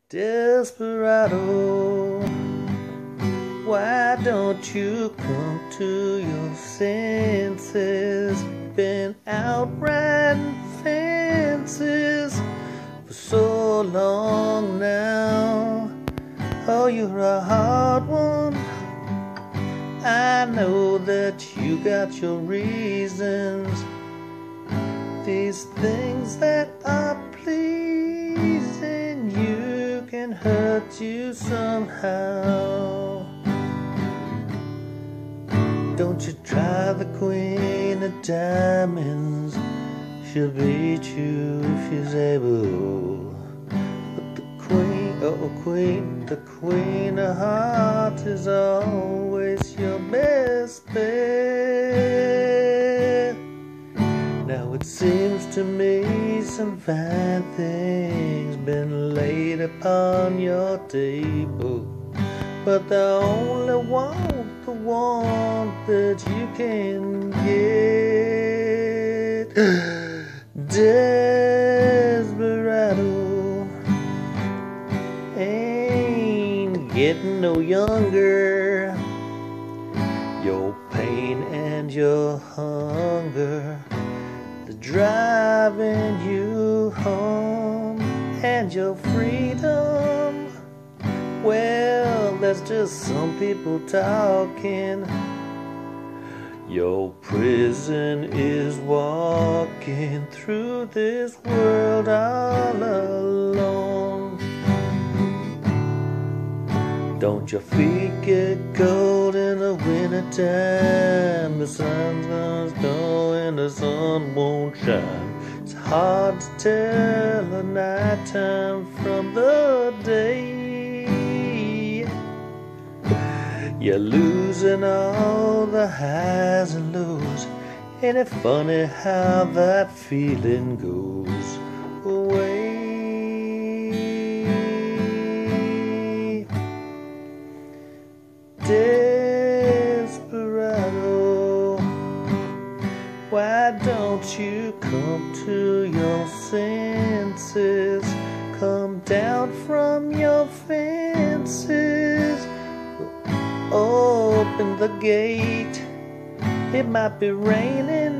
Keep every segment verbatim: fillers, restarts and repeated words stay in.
Desperado, why don't you come to your senses? Been out riding fences for so long now. Oh, you're a hard one. I know that you got your reasons. These things that are pleasing you can hurt you somehow. Don't you try the queen of diamonds. She'll beat you if she's able. But the queen, oh queen, the queen of hearts is always your best bet. Now it seems to me some fine things been laid upon your table, but they only want the one that you can get. Desperado ain't getting no younger. Your pain and your hunger, the driving you home, and your freedom, well, that's just some people talking. Your prison is walking through this world all alone. Don't your feet get cold in the wintertime? The sun's gonna go and the sun won't shine. It's hard to tell the nighttime from the day. You're losing all the highs and lows. Ain't it funny how that feeling goes away? Desperado, why don't you come to your senses? Come down from your fences. Open the gate. It might be raining,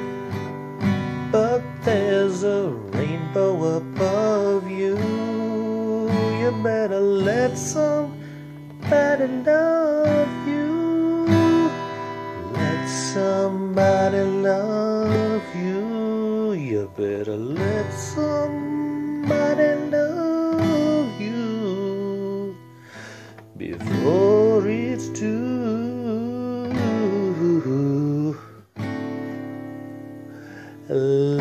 but there's a rainbow above you. You better let somebody love you. Let somebody love you. You better let somebody love you before it's too late.